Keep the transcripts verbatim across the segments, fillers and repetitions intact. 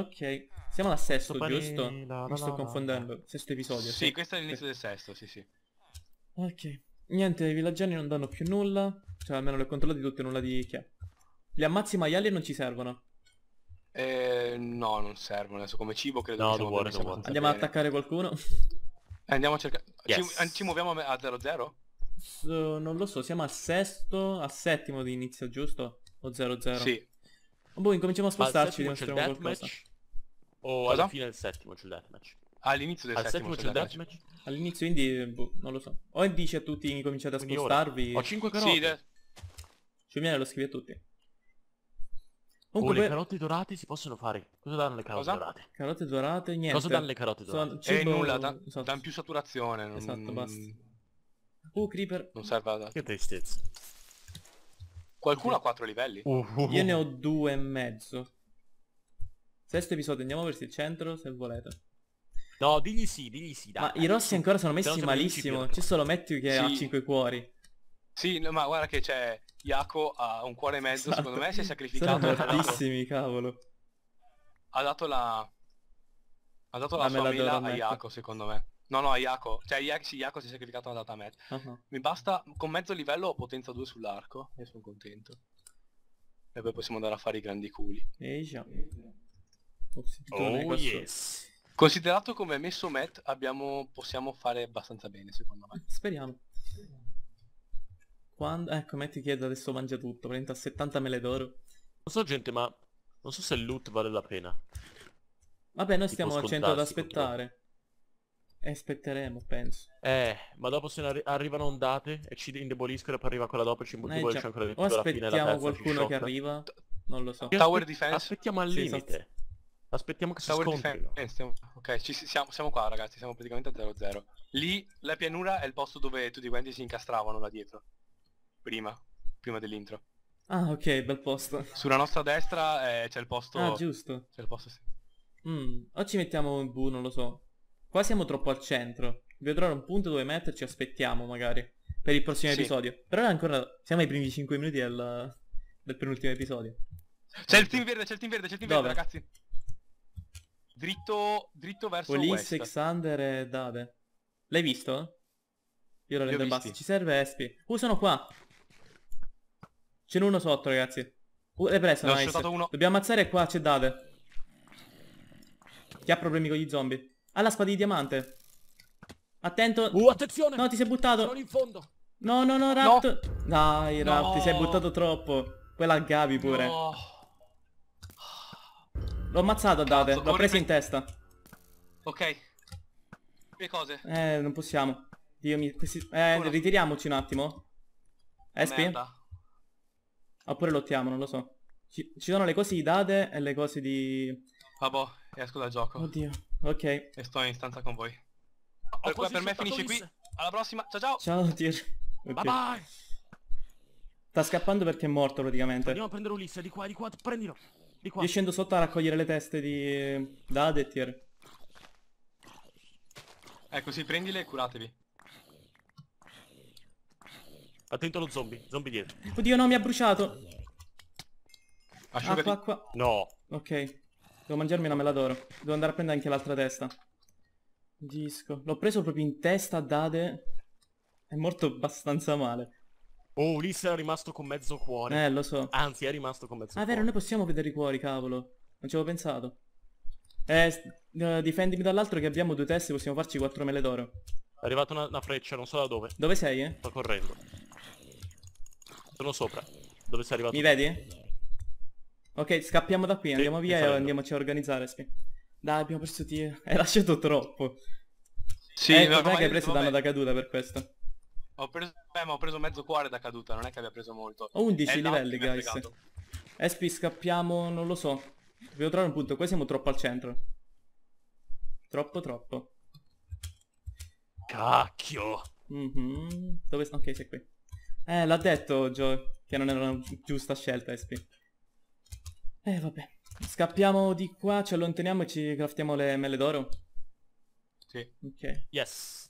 Ok, siamo al sesto, Pani- giusto? la- la- Mi sto la- confondendo. Sesto episodio. Sì, questo è l'inizio del sesto, sì sì. Ok. Niente, i villagiani non danno più nulla. Cioè, almeno le ho controllate tutte, nulla di che. Gli ammazzi maiali non ci servono. Eh, no, non servono, adesso come cibo credo No, che siamo don't worry, messi don't worry. abbastanza Andiamo ad bene. attaccare qualcuno? Eh, Andiamo a cercare... Yes. Ci, ci muoviamo a zero zero? So- non lo so, siamo al sesto, al settimo di inizio, giusto? O zero zero? Sì. Boh, incominciamo a Ma al spostarci, settimo c'è il dimostriamo qualcosa. deathmatch? O Cosa? alla fine del settimo c'è il deathmatch? All'inizio del Al settimo settimo c'è il c'è il deathmatch? All'inizio quindi, boh, non lo so. O dici a tutti incominciate a Quindi ora spostarvi. ho cinque deathmatch. carote. Sì, de- Sciumiere lo scrivi a tutti. Oh, Comunque, le per- carote dorate si possono fare. Cosa danno le carote Cosa? dorate? carote dorate, niente. Cosa danno le carote dorate? Sono E cibo... nulla, da- esatto. danno più saturazione. Non... Esatto, basta. Uh, creeper. Non serve a... Che tristezza. Qualcuno ha quattro livelli? Uh, uh, Io uh. ne ho due e mezzo. Sesto episodio, andiamo verso il centro se volete. No, digli sì, digli sì, dai. Ma dai, i rossi su. ancora sono Se no messi siamo in malissimo. principio. C'è solo Matthew che ha Sì. cinque cuori. Sì, no, ma guarda che c'è... Iaco ha un cuore e mezzo, Esatto. secondo me si è Sono sacrificato. Ha dato, fortissimi, cavolo. ha dato la... Ha dato la Ah, sua me la mela darò a a Matt. Iaco, secondo me. No, no, a Iaco. Cioè, Iaco, sì, Iaco si è sacrificato e l'ha data a me. Ah, Mi basta... Con mezzo livello ho potenza due sull'arco. E sono contento. E poi possiamo andare a fare i grandi culi. E già. Ho sentito un Oh eco assurdo. yes. Considerato come è messo Matt, abbiamo... possiamo fare abbastanza bene, secondo me. Speriamo. Quando... Ecco, Matt chiede adesso mangia tutto. Prende a settanta mele d'oro. Non so gente, ma non so se il loot vale la pena. Vabbè, noi Tipo stiamo al centro ad scontrarsi aspettare. E aspetteremo, penso. Eh, ma dopo se ne arri- arrivano ondate e ci indeboliscono e poi arriva quella dopo e ci Eh, indebolisce già. ancora di più O alla fine la aspettiamo terza ci qualcuno che sciocca. arriva. Non lo so. Io Tower aspe- defense. Aspettiamo al Sì, limite. esatto. Aspettiamo che si Tower scontrino. defense, stiamo... Ok, ci, siamo, siamo qua ragazzi, siamo praticamente a zero zero. Lì la pianura è il posto dove tutti quanti si incastravano da dietro. Prima, prima dell'intro. Ah, ok, bel posto. Sulla nostra destra eh, c'è il posto... Ah, giusto. C'è il posto sì. Mm, o ci mettiamo, boh, non lo so. Qua siamo troppo al centro. Devo trovare un punto dove metterci, aspettiamo magari. Per il prossimo Sì. episodio. Però ancora siamo ai primi cinque minuti del, del penultimo episodio. C'è il team verde, c'è il team verde, c'è il team Dove? verde ragazzi. Dritto, dritto verso Ulisse, west. Xander e Dade. L'hai visto? Io lo Li ho rendo basso. visti. Ci serve Espi. Uh, sono qua. Ce n'è uno sotto, ragazzi. Uh, l'hai preso, Ne ho nice. shotato uno. Dobbiamo ammazzare qua, c'è Dade. Chi ha problemi con gli zombie? Ha la spada di diamante. Attento. Uh, attenzione! No, ti sei buttato. Sono in fondo! No, no, no, Rapt. Dai, Rapt, No. ti sei buttato troppo. Poi laggavi pure. No. L'ho ammazzato, Dade. Cazzo, L'ho corri preso in per- testa. Ok. Che cose? Eh, non possiamo. Dio mi... questi- Eh, Ora. ritiriamoci un attimo. Espi? Merda. Oppure lottiamo, non lo so. Ci, ci sono le cose di Dade e le cose di... Vabbè, esco dal gioco. Oddio. Ok. E sto in stanza con voi. Ho Per, quasi per me shottato finisce qui. Ulisse. Alla prossima. Ciao ciao. Ciao, Tyr. Ok. Bye bye! Sta scappando perché è morto praticamente. Andiamo a prendere Ulisse, di qua, di qua, prendilo! Di qua. Io scendo sotto a raccogliere le teste di Dade e Tyr. Ecco, sì, prendile e curatevi. Attento allo zombie, zombie dietro. Oddio, no, mi ha bruciato. Asciugati. Acqua, acqua. No! Ok. Devo mangiarmi una mela d'oro. Devo andare a prendere anche l'altra testa. Disco. L'ho preso proprio in testa a Dade. È morto abbastanza male. Oh, Ulisse era rimasto con mezzo cuore. Eh, lo so. Anzi, è rimasto con mezzo Ah, cuore. vero, noi possiamo vedere i cuori, cavolo. Non ci avevo pensato. Eh, s- eh, difendimi dall'altro che abbiamo due teste, possiamo farci quattro mele d'oro. È arrivata una, una freccia, non so da dove. Dove sei, eh? Sto correndo. Sono sopra. Dove sei arrivato? Mi vedi? Ok, scappiamo da qui, andiamo ti via e salendo. andiamoci a organizzare, Spi. Dai, abbiamo perso Tyr. Hai lasciato troppo. Sì, eh, ma- non è ma che hai io- preso vabbè, danno da caduta per questo. Ho preso, beh, ma ho preso mezzo cuore da caduta, non è che abbia preso molto. Ho undici È il lato livelli, che mi ha guys. fregato. Espi, scappiamo, non lo so. Devo trovare un punto, qua siamo troppo al centro. Troppo, troppo. Cacchio! Mhm. Dove sta? Ok, sei qui. Eh, l'ha detto Joe che non era una giusta scelta, Espi. Eh, vabbè. Scappiamo di qua, ci allontaniamo e ci craftiamo le mele d'oro. Sì. Ok. Yes!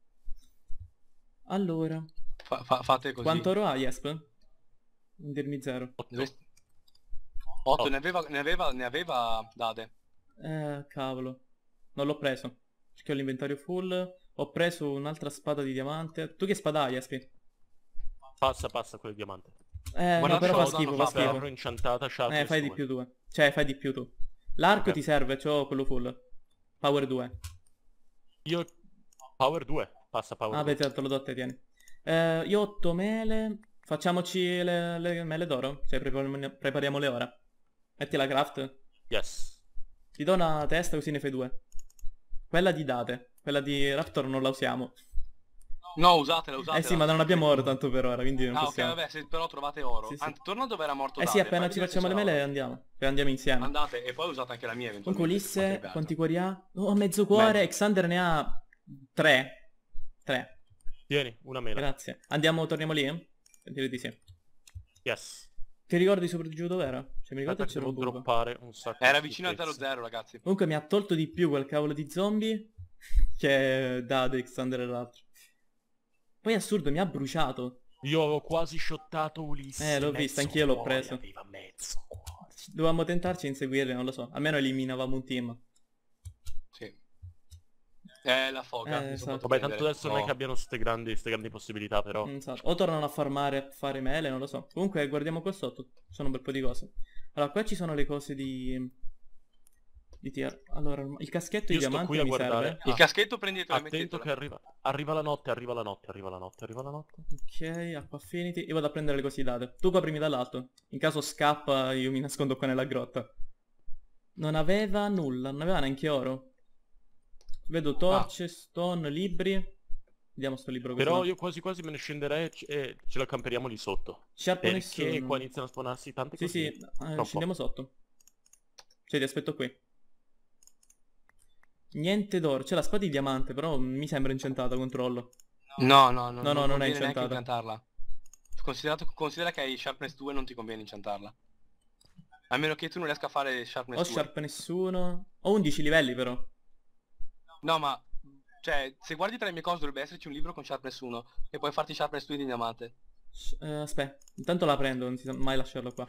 Allora. Fa- fa- fate così. Quanto oro hai, Esp? Non dirmi zero. Otto. Otto, Oh. ne aveva, ne aveva, ne aveva Dade. Eh, cavolo. Non l'ho preso. Perché ho l'inventario full. Ho preso un'altra spada di diamante. Tu che spada hai, Espi? Passa, passa quello di diamante. Eh, no, Guardate però fa cosa schifo, hanno fa fatto. schifo. Ferro incantata, sharpness Eh, fai di due. più tu. Cioè, fai di più tu. L'arco Ok. ti serve, c'ho quello full. Power due. Io... Power due. Passa power Ah, beh, due. te lo do a te, tieni. Eh, io ho otto mele. Facciamoci le, le mele d'oro? Cioè, prepariamo, prepariamole ora. Metti la craft. Yes. Ti do una testa così ne fai due. Quella di date. Quella di Raptor non la usiamo. No, usatela, usatela. Eh sì, ma non abbiamo oro tanto per ora, quindi non Ah, ok, possiamo. vabbè, se però trovate oro. Sì, sì. Anzi, torna dove era morto Eh Date, sì, appena fai ci vedere se facciamo le c'era mele oro. andiamo. Poi andiamo insieme. Andate, e poi usate anche la mia Comunque eventualmente. se Ulisse, fate quanti beato. cuori ha? Oh, mezzo cuore. Mezzo. Xander ne ha tre. Tre. Tieni, una mela. Grazie. Andiamo, torniamo lì? Direi di sì. Yes. Ti ricordi sopra giù dove era? Cioè, mi ricordo Aspetta che che c'era devo un buco. droppare un sacco Era di vicino al zero schifezze. zero, ragazzi. Comunque mi ha tolto di più quel cavolo di zombie che Dade, Xander e l'altro. Poi è assurdo, mi ha bruciato. Io avevo quasi shottato Ulisse. Eh, l'ho mezzo visto, anch'io l'ho cuore, preso. Aveva mezzo cuore. Dovevamo tentarci a inseguirli, non lo so. Almeno eliminavamo un team. Sì. Eh, la foga. Eh, mi son esatto. fatto Vabbè, tanto prendere. adesso non è No. che abbiano ste grandi, ste grandi possibilità, però. Mm, esatto. O tornano a farmare, a fare mele, non lo so. Comunque guardiamo qua sotto. Ci sono un bel po' di cose. Allora, qua ci sono le cose di... Di tier. Allora, il caschetto Io di sto diamante qui a mi guardare. serve. Il Ah, caschetto prendetelo e Attento mettetelo. che arriva. Arriva la notte, arriva la notte, arriva la notte, arriva la notte. ok, acqua affinity. Io vado a prendere le cose date. Tu coprimi dall'alto. In caso scappa, io mi nascondo qua nella grotta. Non aveva nulla, non aveva neanche oro. Vedo torce, stone, libri. Vediamo sto libro così. Però no? io quasi quasi me ne scenderei e ce- e ce la camperiamo lì sotto. Sharp Perché nessuno. qua iniziano a spawnarsi tante Sì, cose. sì, eh, Tra un po'. scendiamo sotto. Cioè, ti aspetto qui. Niente d'oro. C'è la spada di diamante, però mi sembra incantata, controllo. No, no, no, No, no, non è conviene neanche incantata. incantarla. Considerato, considera che hai sharpness due non ti conviene incantarla. A meno che tu non riesca a fare sharpness Ho due. sharp nessuno. Ho undici livelli però. No, ma... Cioè, se guardi tra le mie cose dovrebbe esserci un libro con sharpness uno. E puoi farti sharpness due di diamante. Sh- eh, aspetta, intanto la prendo, non si sa mai lasciarla qua.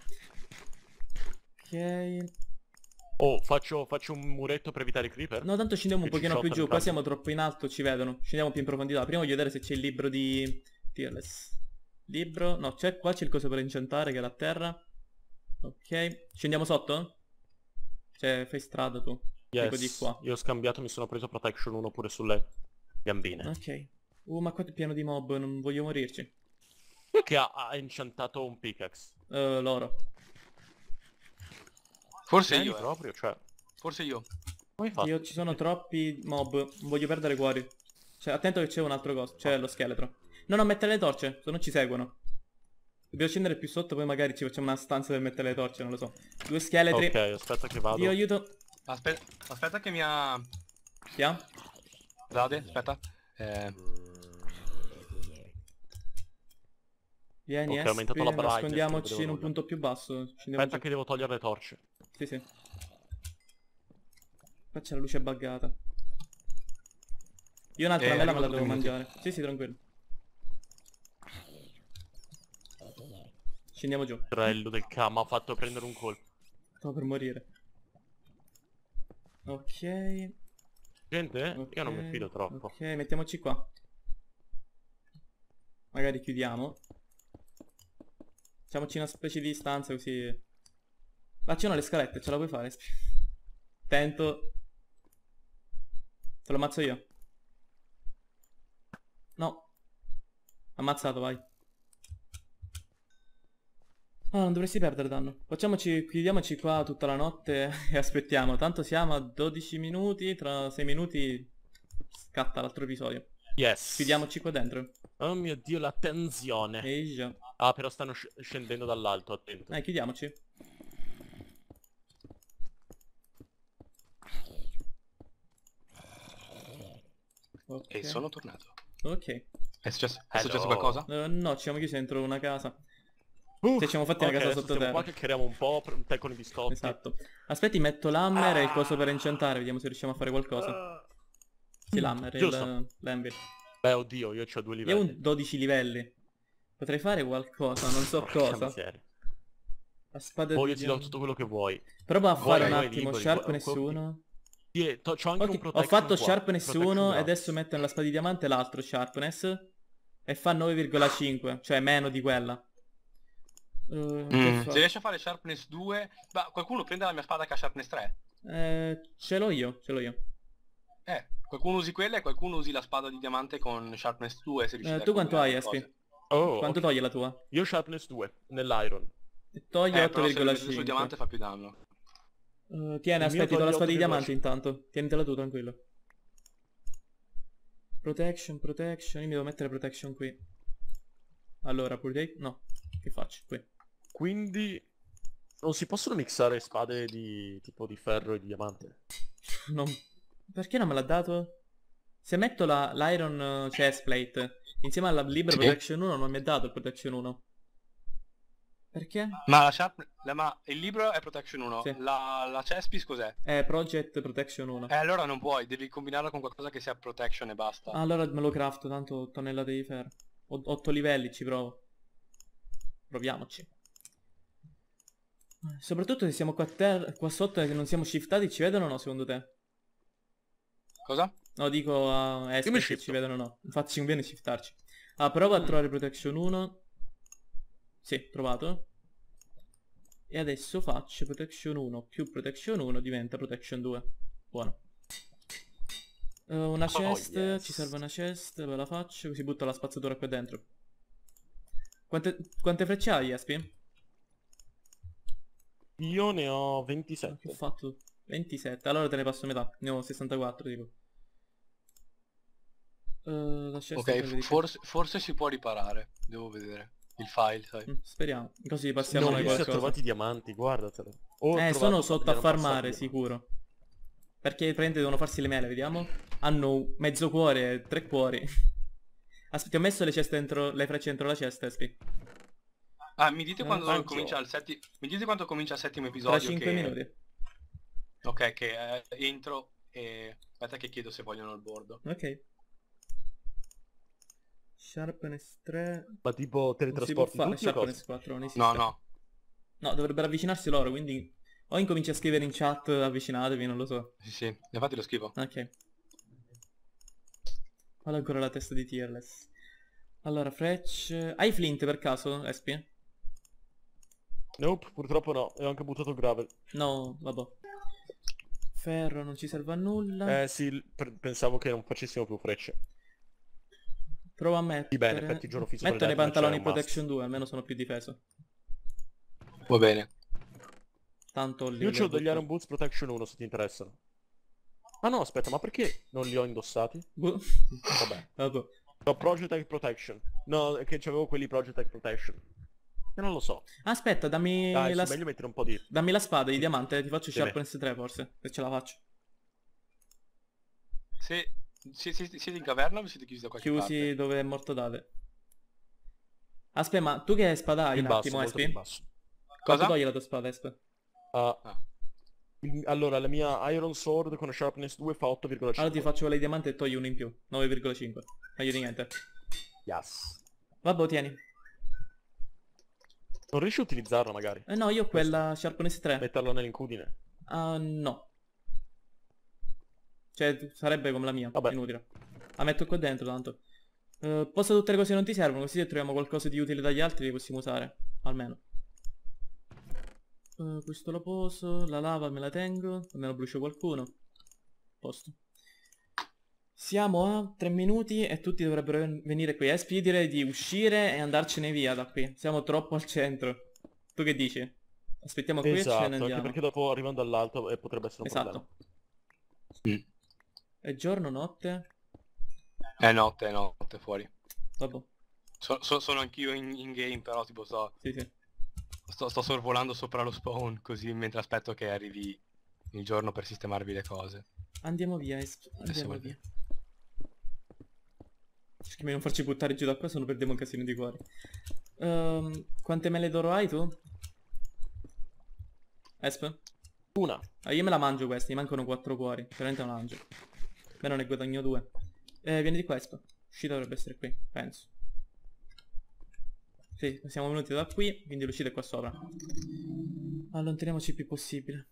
Ok. Oh, faccio, faccio un muretto per evitare i creeper? No, tanto scendiamo un Che ci pochino più shottano giù, qua entrambi. siamo troppo in alto, ci vedono. Scendiamo più in profondità. Prima voglio vedere se c'è il libro di... Tearless. Libro... No, c'è qua, c'è il coso per incantare che è la terra. Ok. Scendiamo sotto? Cioè, fai strada tu. Ecco di Yes. qua. Io ho scambiato, mi sono preso protection uno pure sulle gambine. Ok. Uh, ma qua è pieno di mob, non voglio morirci. Chi è che ha, ha incantato un pickaxe? Uh, loro. Forse Vieni io, eh. proprio, cioè... Forse io. Come hai fatto? Io ci sono troppi mob, non voglio perdere cuori. Cioè, attento che c'è un altro coso, c'è lo scheletro. No, no, mettere le torce, se no ci seguono. Dobbiamo scendere più sotto, poi magari ci facciamo una stanza per mettere le torce, non lo so. Due scheletri. Ok, aspetta che vado. Io aiuto. Aspetta, aspetta che mi ha... Chi ha? Dade, aspetta. Eh... Vieni, Ok, ho aumentato Espi, la brightness, nascondiamoci non vedevo in un nulla. punto più basso. Scendiamo Aspetta giù. che devo togliere le torce. Sì, sì. Qua c'è la luce buggata. Io un'altra Eh, mela me arrivo la tra devo due minuti. mangiare. Sì, sì, tranquillo. Scendiamo giù. Trello del ca, mi ha fatto prendere un colpo. Stavo per morire. Ok. Gente, Ok, io non mi fido troppo. Ok, mettiamoci qua. Magari chiudiamo. Facciamoci una specie di stanza così. Facciano le scalette, ce la puoi fare? Tento. Te lo ammazzo io. No. Ammazzato, vai. Ah, non dovresti perdere danno. Facciamoci, chiudiamoci qua tutta la notte e aspettiamo. Tanto siamo a dodici minuti, tra sei minuti scatta l'altro episodio. Yes. Chiudiamoci qua dentro. Oh mio dio, la tensione. Ehi già. Ah, però stanno sc- scendendo dall'alto, attento. Eh, chiudiamoci. Ok. E sono tornato. Ok. È successo, è Hello. successo qualcosa? Eh, no, ci siamo chiusi dentro una casa. Uh, Ci siamo fatti una ok, casa adesso stiamo sottoterra. qua che chiariamo un po', per- te con i biscotti. Esatto. Aspetti, metto l'hammer e il coso per enchantare, vediamo se riusciamo a fare qualcosa. Ah. Sì, l'hammer e Giusto. il- l'anvil. Beh, oddio, io ho due Io livelli. ho un dodici livelli. Potrei fare qualcosa, non so Porca cosa. miseria. La spada Poi di io ti do diamante. tutto quello che vuoi. Prova a Vuoi, fare un vuoi attimo liberi, sharpness vuoi- uno. Sì, to- c'ho anche Ok, un ho protection fatto qua. sharpness Protection uno e gratis. adesso metto nella spada di diamante l'altro sharpness. E fa nove virgola cinque, cioè meno di quella. Uh, che Mm, fa? se riesci a fare sharpness due... Ma qualcuno prende la mia spada che ha sharpness tre? Eh, ce l'ho io, ce l'ho io. Eh, qualcuno usi quella e qualcuno usi la spada di diamante con sharpness due se riuscite Eh, a tu quanto hai, combinare le Espi? cose. Oh, Quanto ok. toglie la tua? Io sharpness due nell'iron. Toglie Eh, però se lo mettete sul otto virgola cinque. diamante fa più danno. Uh, tieni, Il mio aspetti, do la toglie spada di otto virgola diamante cinque. intanto. Tienitela tu, tranquillo. Protection, protection. Io mi devo mettere protection qui. Allora, protect... No, che faccio? Qui. Quindi non si possono mixare spade di tipo di ferro e di diamante. Non... Perché non me l'ha dato? Se metto la, l'iron uh, chestplate insieme alla Libra Sì. Protection uno non mi è dato il Protection uno. Perché? Ma la sharp... la- ma il libro è protection uno. Sì. La, la chestpiece cos'è? È Project Protection uno. Eh, allora non puoi, devi combinarla con qualcosa che sia protection e basta. Ah, allora me lo crafto, tanto tonnellate di ferro. otto livelli, ci provo. Proviamoci. Soprattutto se siamo qua, a terra, qua sotto e non siamo shiftati, ci vedono o no secondo te? Cosa? No, dico a Io mi Esper se shifto. ci vedono o no. Infatti ci conviene shiftarci. Ah, prova a trovare Protection uno. Sì, trovato. E adesso faccio Protection uno più Protection uno diventa Protection due. Buono. Uh, una Oh, chest, yes. ci serve una chest, ve la faccio, così butto la spazzatura qua dentro. Quante, quante frecce hai, Espi? Io ne ho Che ventisette. ho fatto? ventisette, allora te ne passo metà, ne ho sessantaquattro tipo. Uh, la chest Ok, è f- quella di forse, forse si può riparare. Devo vedere il file, sai. qua. Mm, speriamo, così passiamo Non noi ho visto qualcosa. trovati diamanti, guardatelo. Ho Eh, trovato sono sotto a non passare farmare, diamanti. sicuro. Perché praticamente devono farsi le mele, vediamo. Hanno mezzo cuore e tre cuori. Aspetta, ho messo le ceste dentro, le frecce dentro la cesta, Espi. Ah, mi dite Eh, quando anch'io. comincia il settimo... Mi dite quando comincia il settimo Tra episodio cinque che... minuti. Ok, che eh, entro e... Aspetta che chiedo se vogliono il bordo. Ok. Sharpness tre. Ma tipo Non si può teletrasporti fare tutti o Sharpness cosa? quattro, non esiste. No, no. No, dovrebbero avvicinarsi loro, quindi... O incominci a scrivere in chat, avvicinatevi, non lo so. Sì, sì. Infatti lo scrivo. Ok. Guarda ancora la testa di Tearless. Allora, frecce... Hai flint per caso, Espi? Nope, purtroppo no. E ho anche buttato il gravel. No, vabbè. Ferro non ci serve a nulla. Eh sì, l- per- pensavo che non facessimo più frecce. Provo a mettere... Sì, bene, effetti giorno fisso per Metto nei le altre, pantaloni c'è un must. Protection due, almeno sono più difeso. Va bene. Tanto lì... Io li ho ho degli Iron buttati. Boots Protection uno se ti interessano. Ah no, aspetta, ma perché non li ho indossati? Boh. Vabbè. Vabbè. Ho Project Egg Protection. No, è che c'avevo quelli Project Egg Protection. Io non lo so. Aspetta, dammi Dai, la... sì, meglio mettere un po' di... Dammi la spada di diamante, ti faccio Sì, beh. Sharpness tre forse, se ce la faccio. Se... se- se- Siete in caverna o vi siete chiusi da qualche Chiusi parte? dove è morto Dave. Aspetta, ma tu che spada hai in un basso, attimo, molto più in Espi? basso. Quanto Cosa? toglie la tua spada, Esp? Ah, Ah. il- allora, la mia Iron Sword con Sharpness due fa otto virgola cinque. Allora ti faccio quella di diamante e togli uno in più, nove virgola cinque. Meglio di niente. Yes. Vabbè, tieni. Non riesci a utilizzarla magari? Eh no, io ho quella Sharpness tre. Metterla nell'incudine. Ah, no. Cioè, sarebbe come la mia, Vabbè. inutile. La metto qua dentro, tanto. Uh, posta tutte le cose che non ti servono, così se troviamo qualcosa di utile dagli altri li possiamo usare. Almeno. Uh, questo lo poso, la lava me la tengo, almeno brucio qualcuno. Posto. Siamo a tre minuti e tutti dovrebbero ven- venire qui. Espi, io direi di uscire e andarcene via da qui. Siamo troppo al centro. Tu che dici? Aspettiamo qui e ce Esatto, ne anche andiamo. perché dopo arrivando all'alto eh, potrebbe essere un Esatto. problema. Mm. È giorno, notte? È notte, è notte fuori. Vabbè. So- so- sono anch'io in, in game, però tipo sto, Sì, sì. sto, sto sorvolando sopra lo spawn così mentre aspetto che arrivi il giorno per sistemarvi le cose. Andiamo via, Esp. Andiamo vuoi. via. Cerchi di non farci buttare giù da qua, se no perdiamo un casino di cuori. Ehm, quante mele d'oro hai tu? Esp? Una. Ah, io me la mangio questa, mi mancano quattro cuori. Veramente me la mangio. Almeno ne guadagno due. Eh, vieni di qua, Esp. L'uscita dovrebbe essere qui, penso. Sì, siamo venuti da qui, quindi l'uscita è qua sopra. Allontaniamoci il più possibile.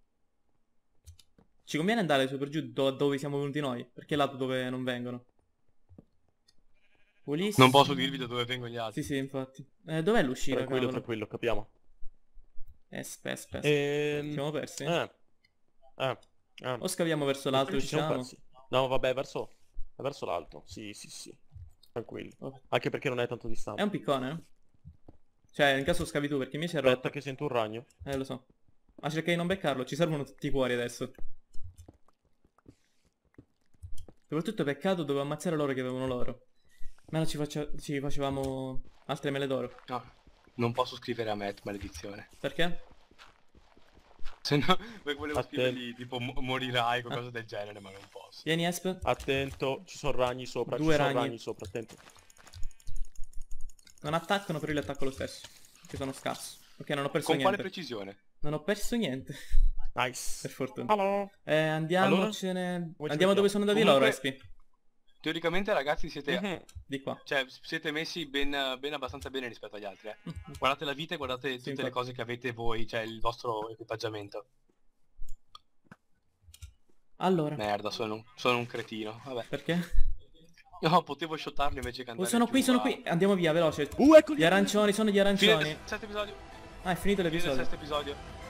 Ci conviene andare su per giù do dove siamo venuti noi, perché è lato dove non vengono. Pulissimo. Non posso dirvi da dove vengono gli altri. Sì, sì, infatti. Eh, dov'è l'uscita, Tranquillo, cavolo? tranquillo, capiamo. Espe, espe, espe. Ehm... Siamo persi? Eh. Eh. eh. O scaviamo verso l'alto e Ci siamo usciamo? persi. No, vabbè, verso... verso l'alto. Sì, sì, sì. Tranquillo. Vabbè. Anche perché non è tanto distante. È un piccone, eh? Cioè, in caso scavi tu, perché mi si è Aspetta rotto. che sento un ragno. Eh, lo so. Ma cerca di non beccarlo, ci servono tutti i cuori adesso. Soprattutto peccato, dovevo ammazzare loro che avevano loro. Ma ci, faccia... ci facevamo altre mele d'oro. No, non posso scrivere a Matt, maledizione. Perché? Se no, volevo A te. scrivergli tipo mo- morirai o qualcosa del genere, ma non posso. Vieni, Esp. Attento, ci sono ragni sopra, Due ci sono ragni. ragni sopra, attento. Non attaccano, però io li attacco lo stesso. Che sono scarso. Ok, non ho perso Con quale niente. precisione? Non ho perso niente. Nice. Per fortuna. Allora. Eh, andiamocene... Come ci Andiamo dove sono andati Comunque- loro, Espi. Teoricamente ragazzi siete... Mhm. Di qua. Cioè, siete messi ben, ben abbastanza bene rispetto agli altri, eh. Mm. Guardate la vita e guardate tutte infatti. le cose che avete voi, cioè il vostro equipaggiamento. Allora. Merda, sono un, sono un cretino, vabbè. Perché? No, potevo shottarli invece che Oh, andare sono giù qui, sono a- qui. Andiamo via, veloce. Uh, ecco Gli arancioni, sono gli Fine arancioni. del sesto episodio. Ah, è finito Fine del l'episodio. sesto episodio.